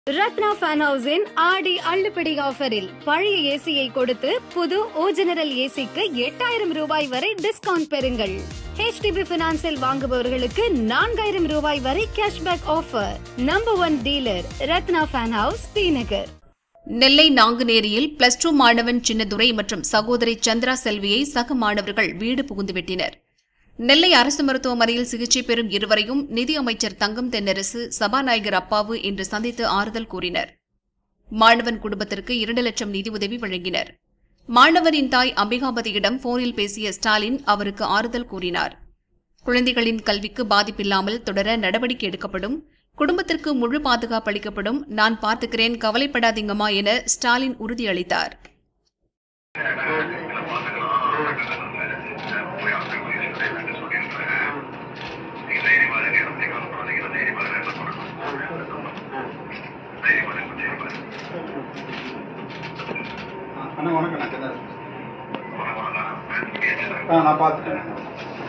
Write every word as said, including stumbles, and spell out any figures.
Ratna fan ஹவுஸின் ஆடி அள்ளுபடி ஆஃபரில் பழைய ஏசியை கொடுத்து புது ஓ ஜெனரல் ஏசிக்கு எட்டாயிரம் ரூபாய் வரை டிஸ்கவுண்ட் பெறுங்கள். H D B பினான்சில் வாங்குபவர்களுக்கு நான்காயிரம் ரூபாய் வரை cashback offer. Number one dealer Ratna fan house, Srinagar. Nellai நாங்குநேரியில் பிளஸ் டூ மாணவன் சின்னதுரை மற்றும் சகோதரி சந்திரா செல்வியை சக மாணவர்கள் வீடு புகுந்து வெட்டினர். நெல்லை அரசு மருத்துவமனையில் சிகிச்சை பெறும் இருவரையும் நிதி அமைச்சர் தங்கம் தென்னரசு, சபாநாயகர் அப்பாவு இன்று சந்தித்து ஆறுதல் கூறினர். மாணவன் குடும்பத்திற்கு இரண்டு லட்சம் நிதி உதவி வழங்கினர். மாணவரின் தாய் அம்பிகாபதியிடம் போனில் பேசிய ஸ்டாலின் அவருக்கு ஆறுதல் கூறினார். குழந்தைகளின் கல்விக்கு பாதிப்பில்லாமல் தொடர நடவடிக்கை எடுக்கப்படும், குடும்பத்திற்கு முழு பாதுகாப்பு அளிக்கப்படும், நான் பார்த்துக்கிறேன், கவலைப்படாதீங்கம்மா என ஸ்டாலின் உறுதியளித்தார். அண்ணா வணக்கம். நான் பார்த்துட்டேன்.